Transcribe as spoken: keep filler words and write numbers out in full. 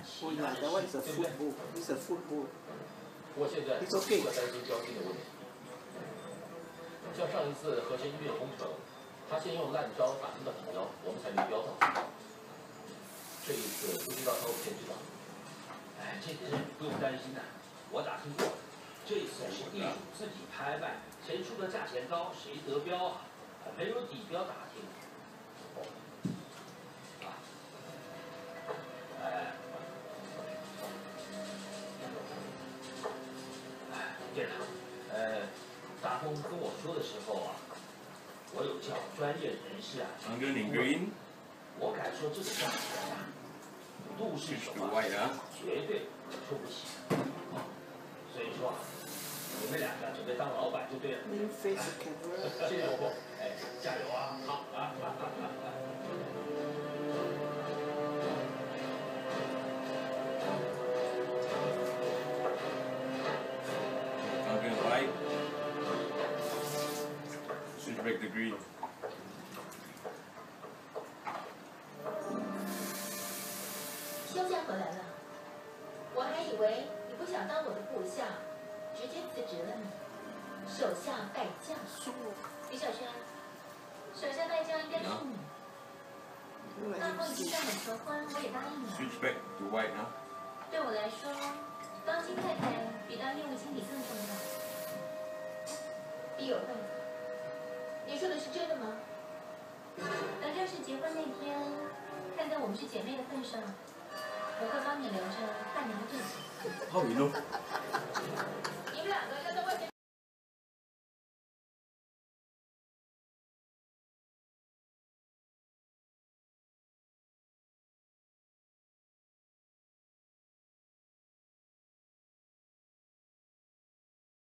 Oh yeah, that one is a food book. It's a food book. 不过现在不再担心交金的问题。像上一次核心医院工程，他先用烂招打出的底标，我们才没标到。这一次不知道他会不会知道。 哎，这个不用担心的，我打听过了。这次是地主自己拍卖，谁出的价钱高，谁得标啊，没有底标打听。啊，哎。 对了，呃，大风跟我说的时候啊，我有叫专业人士啊。 Kangen in green. 我敢说这个价钱啊，陆氏手啊，绝对出不起。所以说啊，你们两个准备当老板就对了。谢谢伯伯，哎，加油啊！好啊！ Should break the green. 休假回来了，我还以为你不想当我的部下，直接辞职了呢。手下败将，李小轩，手下败将应该是你。大风已经向我求婚，我也答应了。 Switch back to white now. 对我来说，当金太太比当业务经理更重要。笔友会，你说的是真的吗？等正式结婚那天，看在我们是姐妹的份上，我会帮你留着半年的证件。 How you know?